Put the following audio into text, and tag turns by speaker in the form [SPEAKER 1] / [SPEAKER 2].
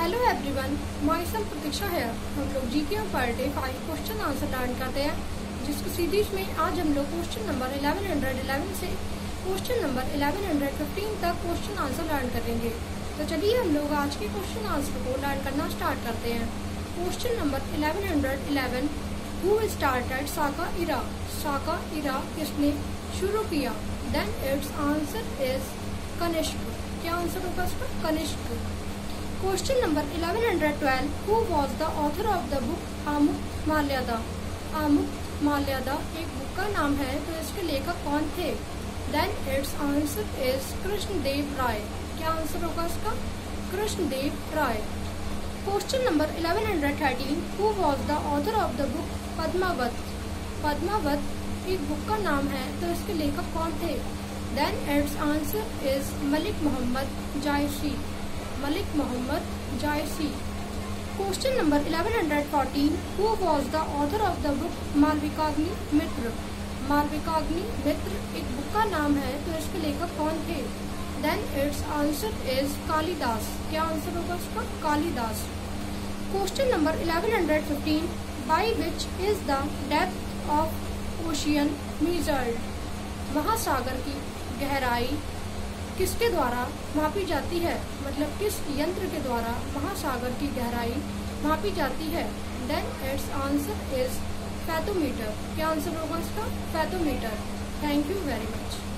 [SPEAKER 1] Hello everyone, my self Pratiksha है। हम लोग GK per day 5 question answer learn करते हैं, जिसको सीरीज में आज हम लोग क्वेश्चन नंबर 1111 से क्वेश्चन नंबर 1115 तक क्वेश्चन आंसर लर्न करेंगे। तो चलिए हम लोग आज के क्वेश्चन आंसर को लर्न करना स्टार्ट करते हैं। Question number 1111, who started Saka era? Saka era किसने शुरू किया? Then it's answer is Kanishka. क्या आंसर होगा इसका? Kanishka. Question number 1112, who was the author of the book Amuktamalyada? Amuktamalyada एक बुक का नाम है, तो इसके लेखक कौन थे? Then it's answer is Krishnadeva Raya. क्या आंसर होगा इसका? Krishnadeva Raya. Question number 1113, who was the author of the book Padmavat? Padmavat एक बुक का नाम है, तो इसके लेखक कौन थे? Then it's answer is Malik Muhammad Jayasi. Malik Muhammad Jayasi. Question number 1114, who was the author of the book Malavikagnimitra? Malavikagnimitra एक बुक का नाम है, तो इसके लेखक कौन थे? Then it's answer is Kalidasa. क्या आंसर होगा इसका? Kalidasa. Question number 1115, by which is the depth of ocean measured? महासागर की गहराई किसके द्वारा मापी जाती है? मतलब किस यंत्र के द्वारा महासागर की गहराई मापी जाती है? Then it's answer is fathometer. क्या आंसर होगा इसका? Fathometer. Thank you very much.